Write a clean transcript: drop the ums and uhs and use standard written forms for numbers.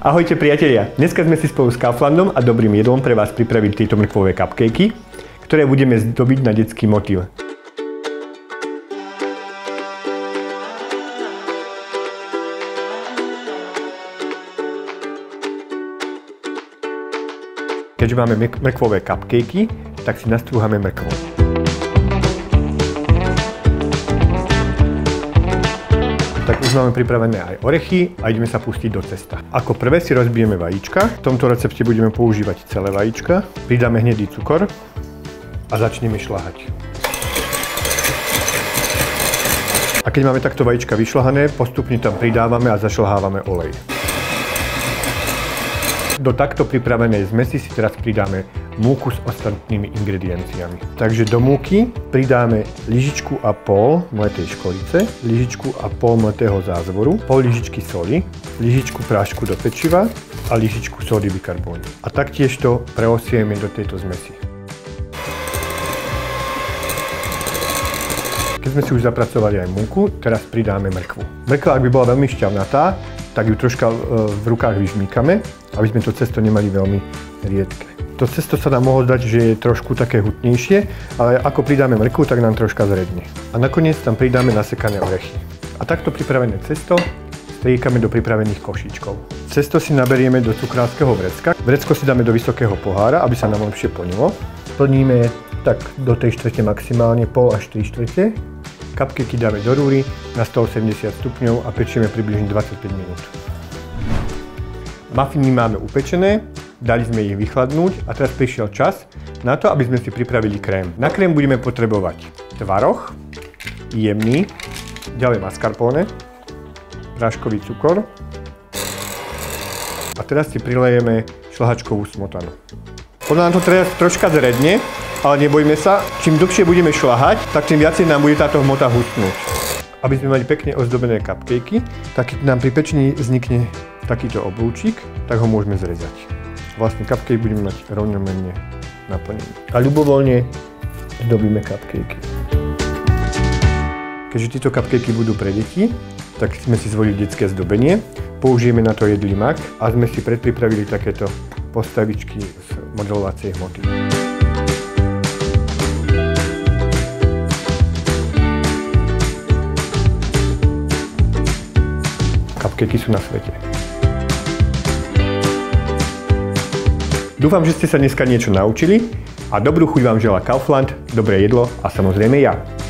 Ahojte priatelia, dneska sme si spolu s Kauflandom a dobrým jedlom pre vás pripravili tieto mrkvové cupcakey, ktoré budeme zdobiť na detský motýl. Keďže máme mrkvové cupcakey, tak si nastrúhame mrkvu. Tak už máme pripravené aj orechy a ideme sa pustiť do cesta. Ako prvé si rozbijeme vajíčka. V tomto recepte budeme používať celé vajíčka. Pridáme hnedý cukor a začneme šľahať. A keď máme takto vajíčka vyšľahané, postupne tam pridávame a zašľahávame olej. Do takto pripravenej zmesi si teraz pridáme múku s ostatnými ingredienciami. Takže do múky pridáme lyžičku a pol mletej škorice, lyžičku a pol mletého zázvoru, pol lyžičky soli, lyžičku prášku do pečiva a lyžičku sódy bikarbónu. A taktiež to preosieme do tejto zmesi. Keď sme si už zapracovali aj múku, teraz pridáme mrkvu. Mrkva, ak by bola veľmi šťavnatá, tak ju troška v rukách vyžmýkame, aby sme to cesto nemali veľmi riedke. To cesto sa nám mohlo zdať, že je trošku také hutnejšie, ale ako pridáme mrkvu, tak nám troška zredne. A nakoniec tam pridáme nasekané orechy. A takto pripravené cesto striekame do pripravených košíčkov. Cesto si naberieme do cukrárskeho vrecka. Vrecko si dáme do vysokého pohára, aby sa nám lepšie plnilo. Plníme tak do tej štvrte maximálne, pol až 3/4. Cupcakey dáme do rúry na 180 stupňov a pečieme približne 25 minút. Mafiny máme upečené, dali sme ich vychladnúť a teraz prišiel čas na to, aby sme si pripravili krém. Na krém budeme potrebovať tvaroh, jemný, ďalej mascarpone, práškový cukor a teraz si prilejeme šľahačkovú smotanu. Podľa nám to teraz troška zredne, ale nebojme sa, čím dlhšie budeme šľahať, tak tým viacej nám bude táto hmota hustnúť. Aby sme mali pekne ozdobené cupcakey, tak keď nám pri pečení vznikne takýto oblúčik, tak ho môžeme zrezať. Vlastne cupcake budeme mať rovnomerne naplnený. A ľubovoľne zdobíme cupcakey. Keďže tieto cupcakey budú pre deti, tak sme si zvolili detské zdobenie. Použijeme na to jedlý mak a sme si predpripravili takéto postavičky z modelovacej hmoty. Cupcakey sú na svete. Dúfam, že ste sa dneska niečo naučili a dobrú chuť vám želá Kaufland, dobré jedlo a samozrejme ja.